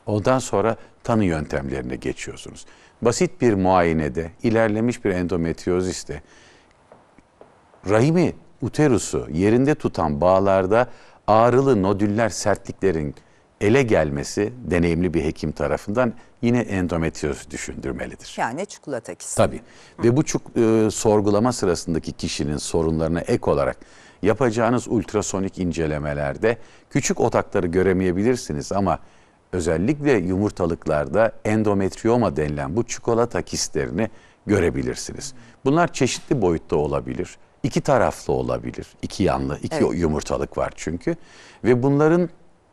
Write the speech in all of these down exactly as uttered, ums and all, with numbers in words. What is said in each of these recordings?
Ondan sonra tanı yöntemlerine geçiyorsunuz. Basit bir muayenede, ilerlemiş bir endometrioziste rahimi, uterusu yerinde tutan bağlarda ağrılı nodüller, sertliklerin ele gelmesi deneyimli bir hekim tarafından yine endometrioz düşündürmelidir. Yani çikolata kisti. Tabii. Hı. Ve bu çok, e, sorgulama sırasındaki kişinin sorunlarına ek olarak yapacağınız ultrasonik incelemelerde küçük otakları göremeyebilirsiniz ama özellikle yumurtalıklarda endometrioma denilen bu çikolata kistlerini görebilirsiniz. Bunlar çeşitli boyutta olabilir. İki taraflı olabilir. İki yanlı, iki evet. yumurtalık var çünkü. Ve bunların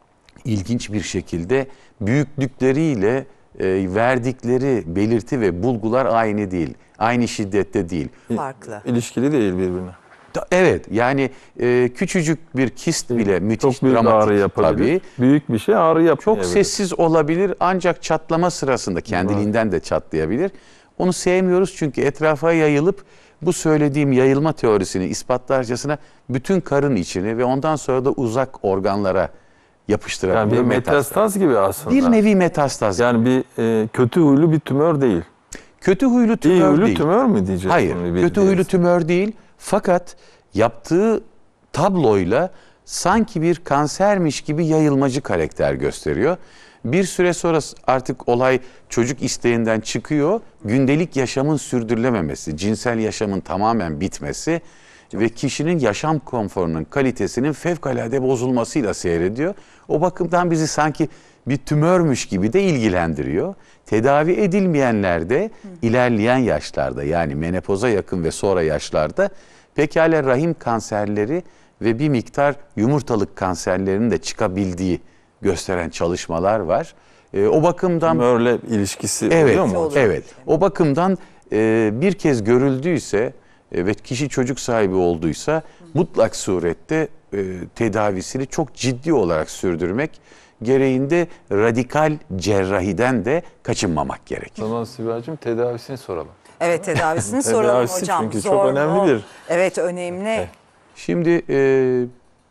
ilginç bir şekilde büyüklükleriyle e, verdikleri belirti ve bulgular aynı değil. Aynı şiddette değil. Farklı. İlişkili değil birbirine. Evet, yani e, küçücük bir kist bile müthiş çok büyük dramatik ağrı yapabilir. Tabii. Büyük bir şey ağrı yapmayabilir. Çok sessiz olabilir ancak çatlama sırasında kendiliğinden de çatlayabilir. Onu sevmiyoruz çünkü etrafa yayılıp bu söylediğim yayılma teorisini ispatlarcasına bütün karın içini ve ondan sonra da uzak organlara yapıştırabilir. Yani bir metastaz gibi aslında. Bir nevi metastaz. Yani bir e, kötü huylu bir tümör değil. Kötü huylu tümör İyi huylu değil. tümör mü diyeceğiz? Hayır, kötü huylu tümör değil. Fakat yaptığı tabloyla sanki bir kansermiş gibi yayılmacı karakter gösteriyor. Bir süre sonra artık olay çocuk isteğinden çıkıyor. Gündelik yaşamın sürdürülememesi, cinsel yaşamın tamamen bitmesi ve kişinin yaşam konforunun kalitesinin fevkalade bozulmasıyla seyrediyor. O bakımdan bizi sanki bir tümörmüş gibi de ilgilendiriyor. Tedavi edilmeyenlerde ilerleyen yaşlarda yani menopoza yakın ve sonra yaşlarda pekala rahim kanserleri ve bir miktar yumurtalık kanserlerinin de çıkabildiği gösteren çalışmalar var. E, o bakımdan tümörle ilişkisi evet, oluyor mu? Evet. O bakımdan e, bir kez görüldüyse e, ve kişi çocuk sahibi olduysa Hı. mutlak surette e, tedavisini çok ciddi olarak sürdürmek gereğinde radikal cerrahiden de kaçınmamak gerekir. O zaman Sibel'cim tedavisini soralım. Evet, tedavisini soralım Tedavisi hocam. Çünkü Zor çok önemlidir. mu? Evet, önemli. Evet. Şimdi e,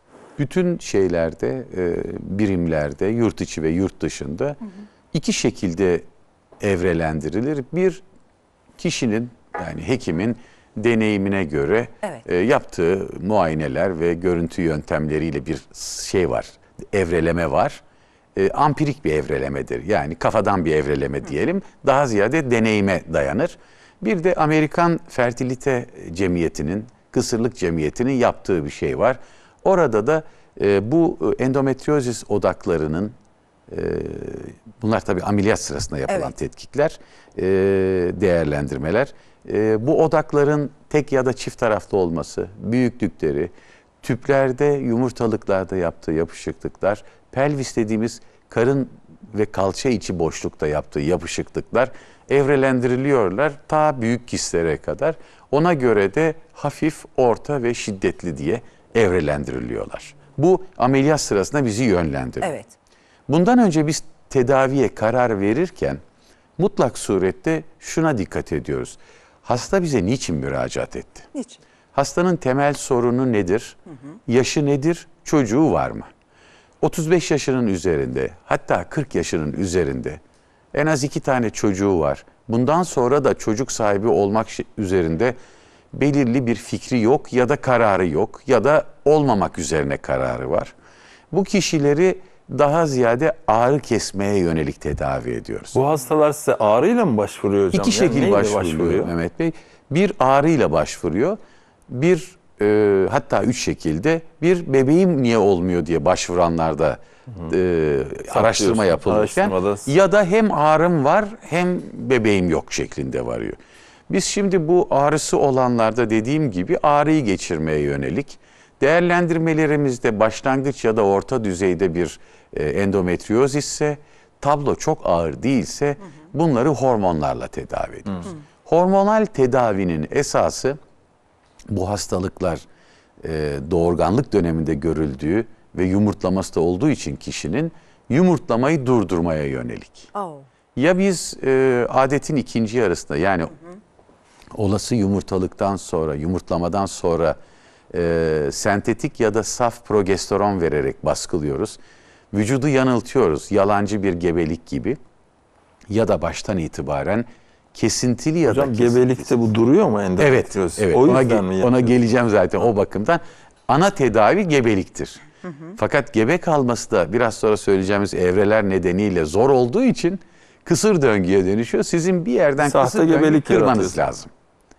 bütün şeylerde, e, birimlerde, yurt içi ve yurt dışında hı hı. iki şekilde evrelendirilir. Bir, kişinin yani hekimin deneyimine göre evet. e, yaptığı muayeneler ve görüntü yöntemleriyle bir şey var, evreleme var. E, ampirik bir evrelemedir. Yani kafadan bir evreleme diyelim. Hı. Daha ziyade deneyime dayanır. Bir de Amerikan Fertilite Cemiyeti'nin, Kısırlık Cemiyeti'nin yaptığı bir şey var. Orada da e, bu endometriozis odaklarının, e, bunlar tabii ameliyat sırasında yapılan evet. tetkikler, e, değerlendirmeler. E, bu odakların tek ya da çift taraflı olması, büyüklükleri, tüplerde, yumurtalıklarda yaptığı yapışıklıklar, pelvis dediğimiz karın ve kalça içi boşlukta yaptığı yapışıklıklar evrelendiriliyorlar ta büyük kistlere kadar. Ona göre de hafif, orta ve şiddetli diye evrelendiriliyorlar. Bu ameliyat sırasında bizi yönlendiriyor. Evet. Bundan önce biz tedaviye karar verirken mutlak surette şuna dikkat ediyoruz. Hasta bize niçin müracaat etti? Niçin? Hastanın temel sorunu nedir? Hı hı. Yaşı nedir? Çocuğu var mı? otuz beş yaşının üzerinde, hatta kırk yaşının üzerinde en az iki tane çocuğu var. Bundan sonra da çocuk sahibi olmak üzerinde belirli bir fikri yok ya da kararı yok ya da olmamak üzerine kararı var. Bu kişileri daha ziyade ağrı kesmeye yönelik tedavi ediyoruz. Bu hastalar size ağrıyla mı başvuruyor hocam? İki şekil yani başvuruyor, başvuruyor Mehmet Bey. Bir ağrıyla başvuruyor. Bir e, hatta üç şekilde bir bebeğim niye olmuyor diye başvuranlarda e, araştırma yapılırken ya da hem ağrım var hem bebeğim yok şeklinde varıyor. Biz şimdi bu ağrısı olanlarda dediğim gibi ağrıyı geçirmeye yönelik değerlendirmelerimizde başlangıç ya da orta düzeyde bir e, endometrioz ise, tablo çok ağır değilse hı hı. bunları hormonlarla tedavi ediyoruz. Hı hı. Hormonal tedavinin esası bu hastalıklar e, doğurganlık döneminde görüldüğü ve yumurtlaması da olduğu için kişinin yumurtlamayı durdurmaya yönelik. Oh. Ya biz e, adetin ikinci yarısında yani hı hı. olası yumurtalıktan sonra, yumurtlamadan sonra e, sentetik ya da saf progesteron vererek baskılıyoruz. vücudu yanıltıyoruz. Yalancı bir gebelik gibi ya da baştan itibaren kesintili ya Hocam da kesintisiz. gebelikte bu duruyor mu Evet, endometrioz? evet. O Ona, yüzden ge- mi ona yapıyoruz? geleceğim zaten o bakımdan. Ana tedavi gebeliktir. Hı hı. Fakat gebe kalması da biraz sonra söyleyeceğimiz evreler nedeniyle zor olduğu için kısır döngüye dönüşüyor. Sizin bir yerden Sahte kısır döngü gebelik kırmanız yaratıyorsunuz. lazım.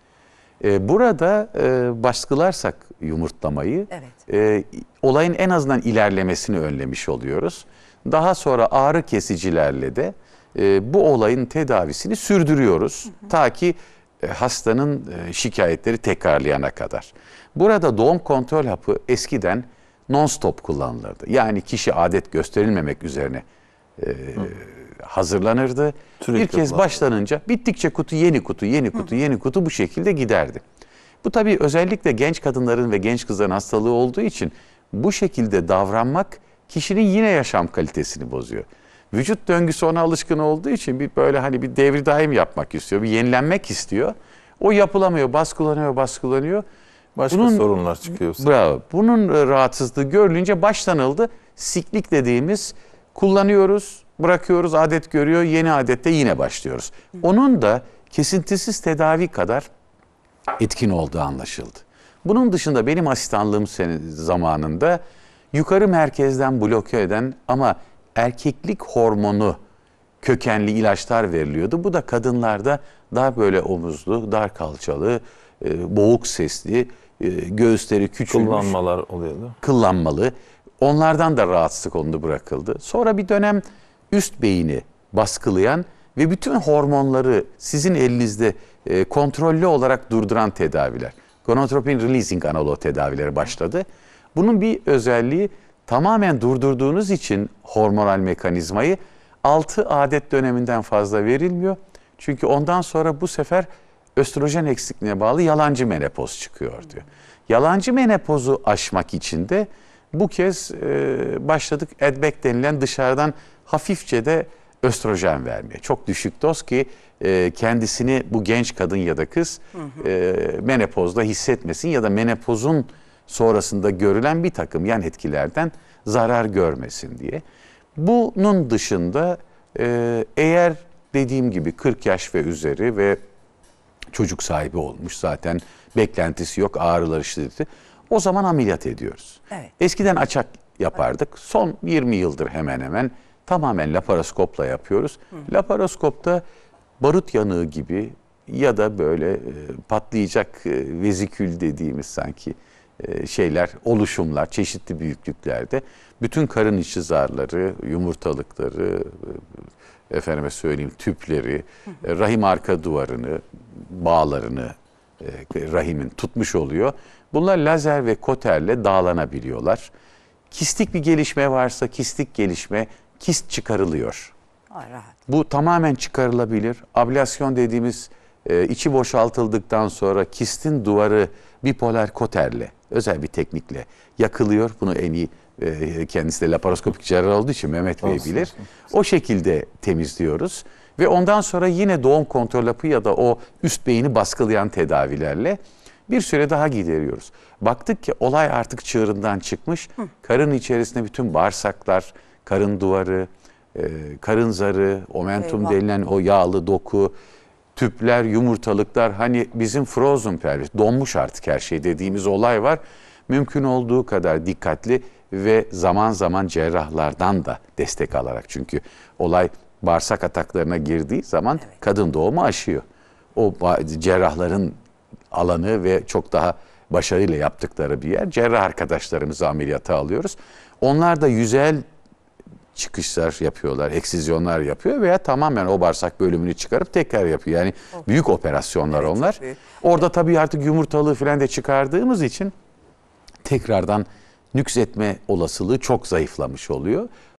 Ee, burada e, baskılarsak yumurtlamayı Evet. e, olayın en azından ilerlemesini önlemiş oluyoruz. Daha sonra ağrı kesicilerle de e, bu olayın tedavisini sürdürüyoruz. Hı hı. Ta ki e, hastanın e, şikayetleri tekrarlayana kadar. Burada doğum kontrol hapı eskiden non-stop kullanılırdı. Yani kişi adet gösterilmemek üzerine e, hazırlanırdı. Sürekli bir kez kullanılır. başlanınca bittikçe kutu, yeni kutu, yeni kutu, yeni kutu bu şekilde giderdi. Bu tabii özellikle genç kadınların ve genç kızların hastalığı olduğu için bu şekilde davranmak kişinin yine yaşam kalitesini bozuyor. Vücut döngüsü ona alışkın olduğu için bir böyle hani bir devri daim yapmak istiyor, bir yenilenmek istiyor. O yapılamıyor, baskılanıyor, baskılanıyor. Başka Bunun- sorunlar çıkıyor. Bravo. Bunun e, rahatsızlığı görülünce başlanıldı. Siklik dediğimiz kullanıyoruz, bırakıyoruz, adet görüyor, yeni adette yine başlıyoruz. Onun da kesintisiz tedavi kadar etkin olduğu anlaşıldı. Bunun dışında benim asistanlığım sene- zamanında yukarı merkezden bloke eden ama erkeklik hormonu kökenli ilaçlar veriliyordu. Bu da kadınlarda daha böyle omuzlu, dar kalçalı, e, boğuk sesli, e, göğüsleri küçülmüş, Kullanmalar oluyordu. kıllanmalı. Onlardan da rahatsızlık olunu bırakıldı. Sonra bir dönem üst beyni baskılayan ve bütün hormonları sizin elinizde e, kontrollü olarak durduran tedaviler. Gonadotropin releasing analoğu tedavileri başladı. Bunun bir özelliği tamamen durdurduğunuz için hormonal mekanizmayı altı adet döneminden fazla verilmiyor. Çünkü ondan sonra bu sefer östrojen eksikliğine bağlı yalancı menopoz çıkıyor diyor. Yalancı menopozu aşmak için de bu kez e, başladık Edbeck denilen dışarıdan hafifçe de östrojen vermeye. Çok düşük doz ki e, kendisini bu genç kadın ya da kız e, menopozda hissetmesin ya da menopozun sonrasında görülen bir takım yan etkilerden zarar görmesin diye. Bunun dışında e, eğer dediğim gibi kırk yaş ve üzeri ve çocuk sahibi olmuş zaten beklentisi yok, ağrıları şiddeti, o zaman ameliyat ediyoruz. Evet. Eskiden açak yapardık. Son yirmi yıldır hemen hemen tamamen laparoskopla yapıyoruz. Hı. Laparoskopta barut yanığı gibi ya da böyle e, patlayacak e, vezikül dediğimiz sanki e, şeyler, oluşumlar çeşitli büyüklüklerde bütün karın içi zarları, yumurtalıkları, e, efendime söyleyeyim tüpleri, e, rahim arka duvarını, bağlarını e, rahimin tutmuş oluyor. Bunlar lazer ve koterle dağlanabiliyorlar. Kistik bir gelişme varsa kistik gelişme, kist çıkarılıyor. Aa, rahat. Bu tamamen çıkarılabilir. Ablasyon dediğimiz e, içi boşaltıldıktan sonra kistin duvarı bipolar koterle, özel bir teknikle yakılıyor. Bunu en iyi e, kendisi de laparoskopik cerrah olduğu için Mehmet Bey Olsun, bilir. olsun. O şekilde temizliyoruz. Ve ondan sonra yine doğum kontrol hapı ya da o üst beyni baskılayan tedavilerle bir süre daha gideriyoruz. Baktık ki olay artık çığırından çıkmış. Hı. Karın içerisinde bütün bağırsaklar, karın duvarı, e, karın zarı, omentum Eyvah. denilen o yağlı doku, tüpler, yumurtalıklar, hani bizim frozen pelvis, donmuş artık her şey dediğimiz olay var. Mümkün olduğu kadar dikkatli ve zaman zaman cerrahlardan da destek alarak, çünkü olay bağırsak ataklarına girdiği zaman Evet. kadın doğumu aşıyor. O ba- cerrahların alanı ve çok daha başarıyla yaptıkları bir yer. Cerrah arkadaşlarımızı ameliyata alıyoruz. Onlar da yüzeyel çıkışlar yapıyorlar, eksizyonlar yapıyor veya tamamen o bağırsak bölümünü çıkarıp tekrar yapıyor. Yani büyük operasyonlar Evet, onlar. çok büyük. Orada tabii artık yumurtalığı falan da çıkardığımız için tekrardan nüksetme olasılığı çok zayıflamış oluyor.